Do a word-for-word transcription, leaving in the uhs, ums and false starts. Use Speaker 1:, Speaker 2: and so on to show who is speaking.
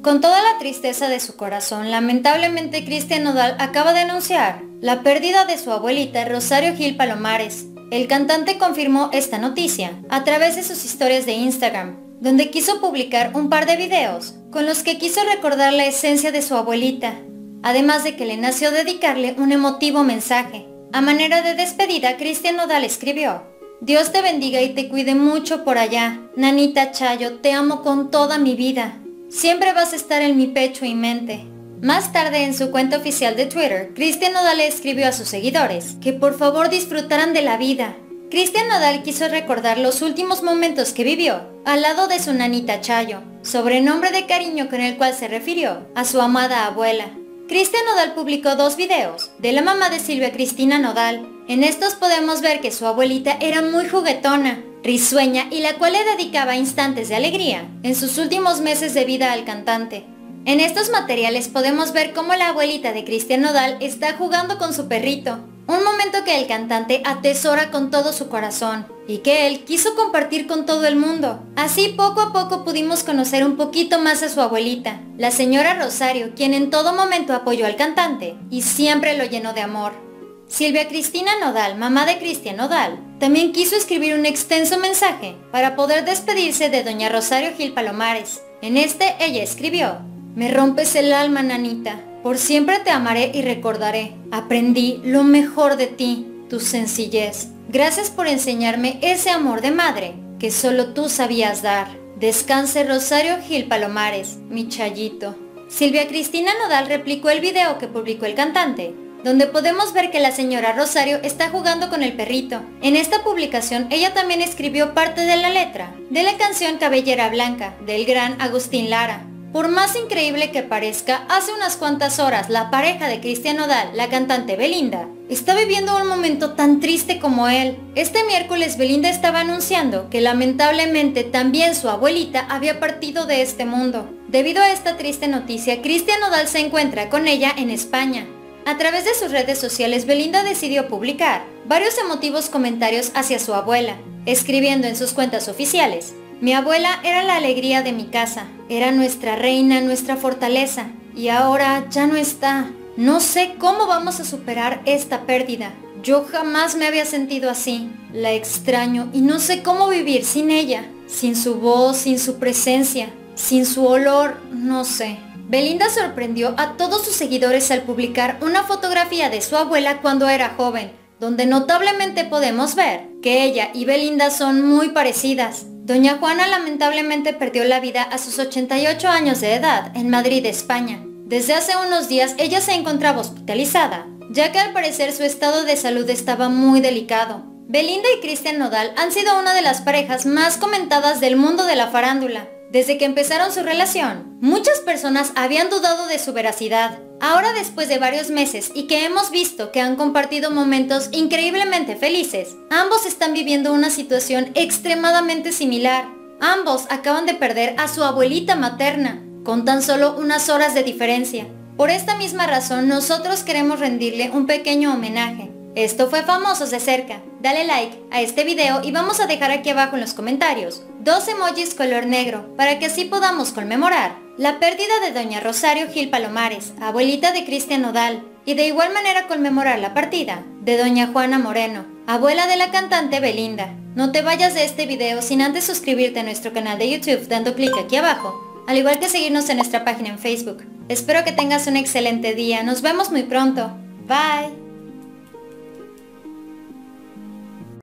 Speaker 1: Con toda la tristeza de su corazón, lamentablemente Cristian Nodal acaba de anunciar la pérdida de su abuelita Rosario Gil Palomares. El cantante confirmó esta noticia a través de sus historias de Instagram, donde quiso publicar un par de videos con los que quiso recordar la esencia de su abuelita, además de que le nació dedicarle un emotivo mensaje. A manera de despedida, Cristian Nodal escribió: Dios te bendiga y te cuide mucho por allá. Nanita Chayo, te amo con toda mi vida. Siempre vas a estar en mi pecho y mente. Más tarde, en su cuenta oficial de Twitter, Cristian Nodal le escribió a sus seguidores que por favor disfrutaran de la vida. Cristian Nodal quiso recordar los últimos momentos que vivió al lado de su nanita Chayo, sobrenombre de cariño con el cual se refirió a su amada abuela. Cristian Nodal publicó dos videos de la mamá de Silvia Cristina Nodal. En estos podemos ver que su abuelita era muy juguetona, risueña y la cual le dedicaba instantes de alegría en sus últimos meses de vida al cantante. En estos materiales podemos ver cómo la abuelita de Cristian Nodal está jugando con su perrito, un momento que el cantante atesora con todo su corazón y que él quiso compartir con todo el mundo. Así poco a poco pudimos conocer un poquito más a su abuelita, la señora Rosario, quien en todo momento apoyó al cantante y siempre lo llenó de amor. Silvia Cristina Nodal, mamá de Cristian Nodal, también quiso escribir un extenso mensaje para poder despedirse de doña Rosario Gil Palomares. En este ella escribió: Me rompes el alma, nanita. Por siempre te amaré y recordaré. Aprendí lo mejor de ti, tu sencillez. Gracias por enseñarme ese amor de madre que solo tú sabías dar. Descanse Rosario Gil Palomares, mi Chayito. Silvia Cristina Nodal replicó el video que publicó el cantante, donde podemos ver que la señora Rosario está jugando con el perrito. En esta publicación ella también escribió parte de la letra de la canción Cabellera Blanca, del gran Agustín Lara. Por más increíble que parezca, hace unas cuantas horas la pareja de Cristian Nodal, la cantante Belinda, está viviendo un momento tan triste como él. Este miércoles Belinda estaba anunciando que lamentablemente también su abuelita había partido de este mundo. Debido a esta triste noticia, Cristian Nodal se encuentra con ella en España. A través de sus redes sociales, Belinda decidió publicar varios emotivos comentarios hacia su abuela, escribiendo en sus cuentas oficiales: Mi abuela era la alegría de mi casa, era nuestra reina, nuestra fortaleza, y ahora ya no está. No sé cómo vamos a superar esta pérdida. Yo jamás me había sentido así. La extraño y no sé cómo vivir sin ella, sin su voz, sin su presencia, sin su olor, no sé. Belinda sorprendió a todos sus seguidores al publicar una fotografía de su abuela cuando era joven, donde notablemente podemos ver que ella y Belinda son muy parecidas. Doña Juana lamentablemente perdió la vida a sus ochenta y ocho años de edad en Madrid, España. Desde hace unos días ella se encontraba hospitalizada, ya que al parecer su estado de salud estaba muy delicado. Belinda y Cristian Nodal han sido una de las parejas más comentadas del mundo de la farándula. Desde que empezaron su relación, muchas personas habían dudado de su veracidad. Ahora, después de varios meses y que hemos visto que han compartido momentos increíblemente felices, ambos están viviendo una situación extremadamente similar. Ambos acaban de perder a su abuelita materna, con tan solo unas horas de diferencia. Por esta misma razón, nosotros queremos rendirle un pequeño homenaje. Esto fue Famosos de Cerca. Dale like a este video y vamos a dejar aquí abajo en los comentarios dos emojis color negro para que así podamos conmemorar la pérdida de doña Rosario Gil Palomares, abuelita de Cristian Nodal, y de igual manera conmemorar la partida de doña Juana Moreno, abuela de la cantante Belinda. No te vayas de este video sin antes suscribirte a nuestro canal de YouTube dando clic aquí abajo, al igual que seguirnos en nuestra página en Facebook. Espero que tengas un excelente día. Nos vemos muy pronto. Bye.